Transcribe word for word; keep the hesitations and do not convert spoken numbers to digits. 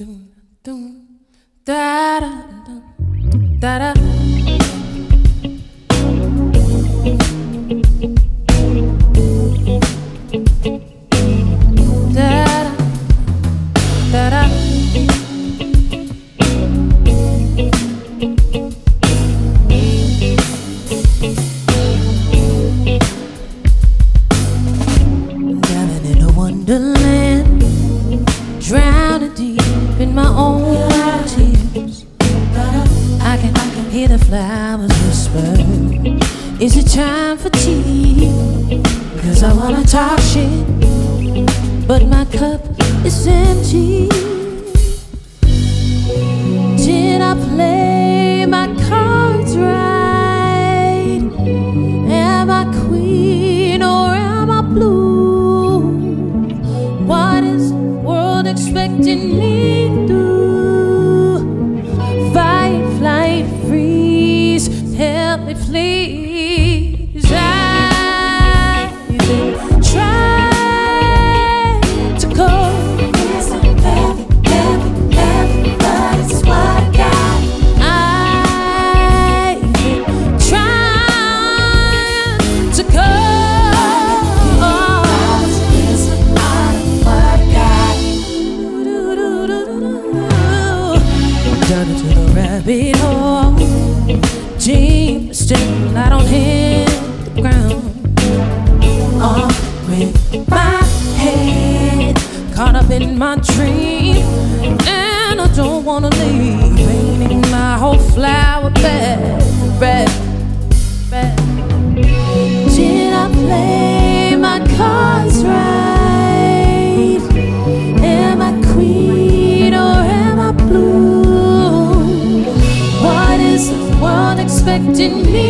dum, dum, da da dum, da da. Wonderland, drowning deep in my own tears. I can, I can hear the flowers whisper, is it time for tea? Cause I wanna talk shit, but my cup is empty. Did I play my cards right? Am I queen or am I blue? Expecting me to fight, flight, freeze. Help me, please. I've been trying to cope. It's so heavy, heavy, heavy, but it's what I got. I've been trying to cope. Down into the rabbit hole, deep, still I don't hit the ground. On with my head, caught up in my dream, and I don't wanna leave. Painting my whole flower bed red, red. Did I play my cards right? Am I queen or am I blue? What is the world expecting me